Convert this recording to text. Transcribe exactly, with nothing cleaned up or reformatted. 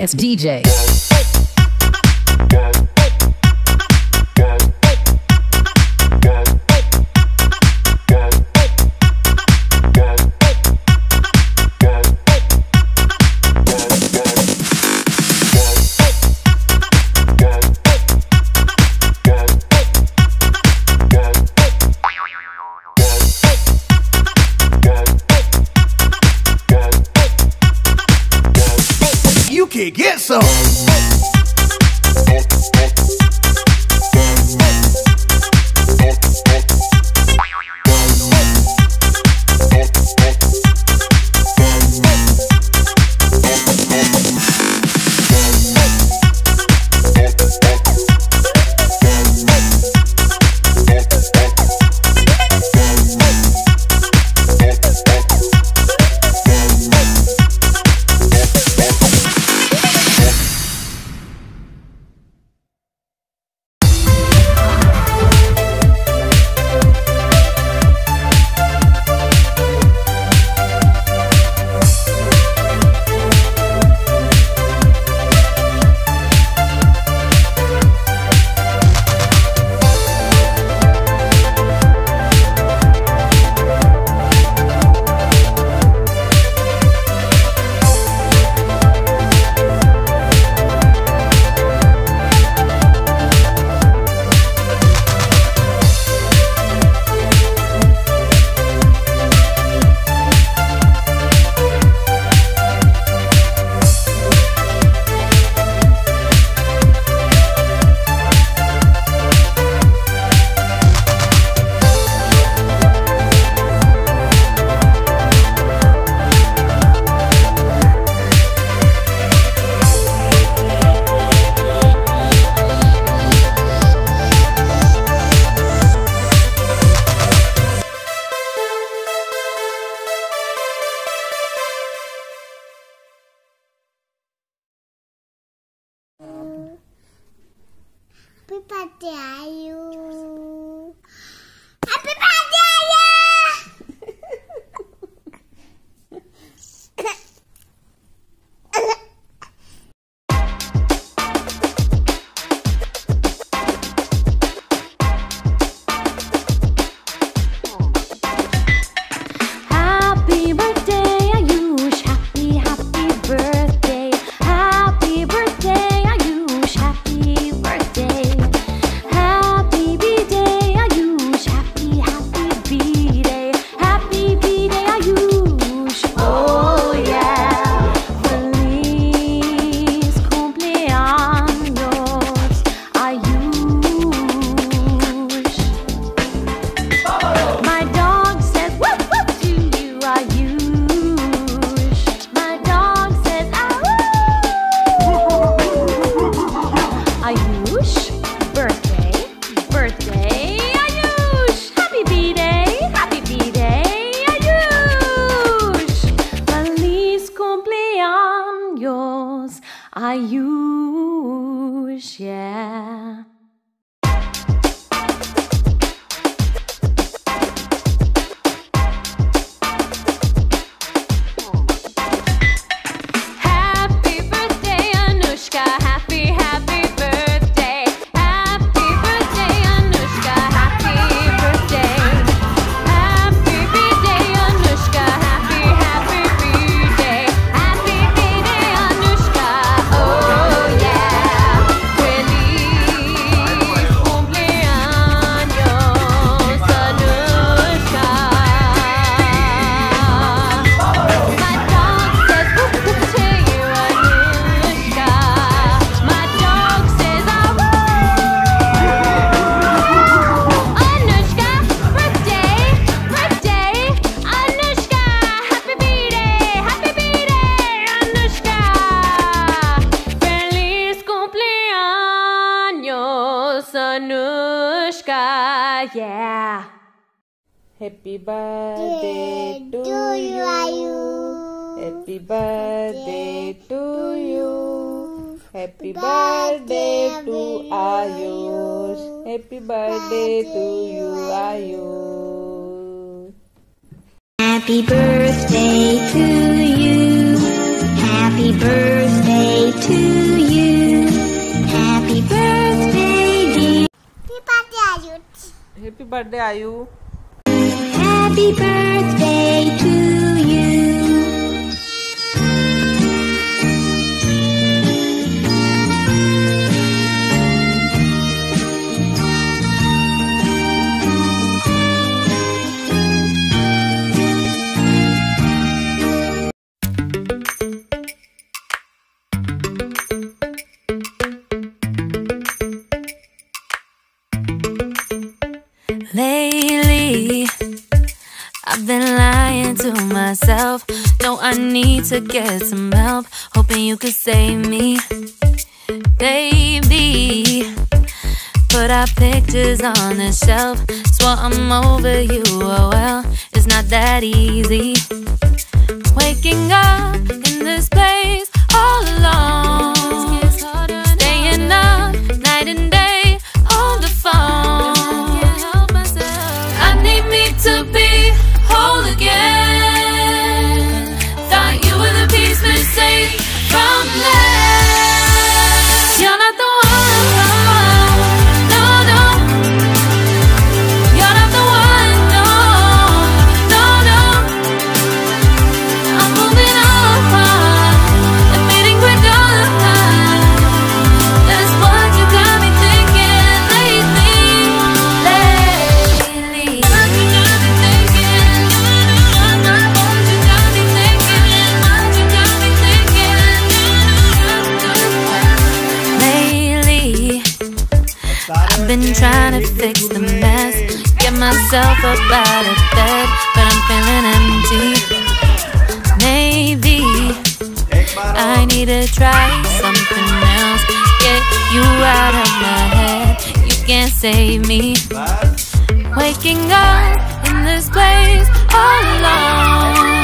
dance D J. You can get some. Happy birthday, Ayu. Happy birthday, Ayu. Happy birthday, Ayush. Happy, happy birthday. Happy birthday, Ayush. Happy birthday. Happy B-day, Ayush. Happy, happy B-day. Happy B-day, Ayush. Oh yeah. Feliz cumpleaños, Ayush. My dog says woof woof to you, Ayush. My dog says awoo. Ayush, birthday, birthday, Ayush. Happy B-day, happy B-day, Ayush. Feliz cumpleaños, Ayush, yeah. Happy birthday, Anushka. Happy, happy birthday. Happy birthday, Anushka. Happy birthday. Happy B-day, Anushka. Happy, happy B-day. Happy B-day, Anushka. Oh yeah. Feliz cumpleaños, Anushka. My dog says whoop whoop to you, Anushka. My dog says awoo. Anushka, birthday, birthday, Anushka. Happy B-day, happy B-day, Anushka. Feliz cumpleaños, Anushka, yeah. Happy birthday to you. Happy birthday to you. Happy birthday to Ayush. Happy birthday to you, Ayush. Happy birthday to you. Happy birthday to Happy birthday, Ayu. Happy birthday to you. Lately, I've been lying to myself. No, I need to get some help. Hoping you could save me, baby. Put our pictures on the shelf. Swore I'm over you, oh well, it's not that easy. Waking up in this place all alone, staying up night and day on the phone. To be whole again. Thought you were the piece missing from left. You're not the one, no, no. You're not the one, no, no, no. I'm moving on, admitting we're done. That's what you got me thinking lately, lately. I've been trying to fix the mess, get myself up out of bed, but I'm feeling empty. Maybe I need to try something else. Get you out of my head, you can't save me. Waking up in this place all alone.